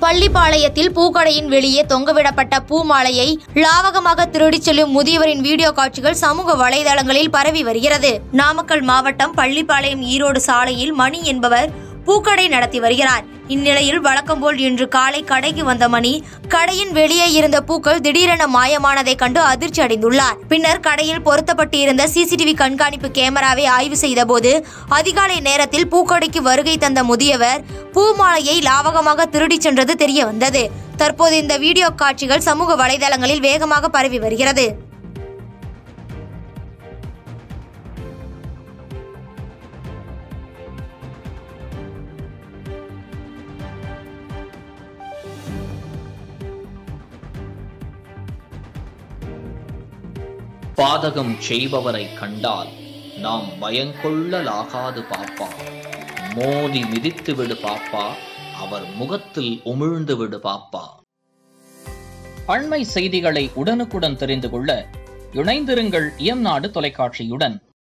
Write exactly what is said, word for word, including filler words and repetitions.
பள்ளிப்பாளையத்தில் பூக்கடையின் வெளியே தொங்கவிடப்பட்ட பூ மாலையை லாவகமாக திருடிச் செல்லும் முதியவரின் வீடியோ காட்சிகள் சமூக வலைதளங்களில் பரவி வருகிறது. நாமக்கல் மாவட்டம் பள்ளிப்பாளையம் ஈரோடு சாலையில் மணி என்பவர் பூக்கடை நடத்தி வருகிறார். இந்நிலையில் வழக்கம்போல் இன்று காலை கடைக்கு வந்த மணி கடையின் வெளியே இருந்த பூக்கள் திடீரென மாயமானதை கண்டு அதிர்ச்சி அடைந்துள்ளார். பின்னர் கடையில் பொருத்தப்பட்டு இருந்த சிசிடிவி கண்காணிப்பு கேமராவை ஆய்வு செய்த போது அதிகாலை நேரத்தில் பூக்கடைக்கு வருகை தந்த முதியவர் பூ மாலையை லாவகமாக திருடிச் சென்றது தெரிய வந்தது. தற்போது இந்த வீடியோ காட்சிகள் சமூக வலைதளங்களில் வேகமாக பரவி வருகிறது. பாதகம் செய்பவரை கண்டால் நாம் பயங்கொள்ளலாகாது பாப்பா. மோதி மிதித்து விடு பாப்பா, அவர் முகத்தில் உமிழ்ந்து விடு பாப்பா. அண்மை செய்திகளை உடனுக்குடன் தெரிந்து கொள்ள இணைந்திருங்கள் இயம்நாடு தொலைக்காட்சியுடன்.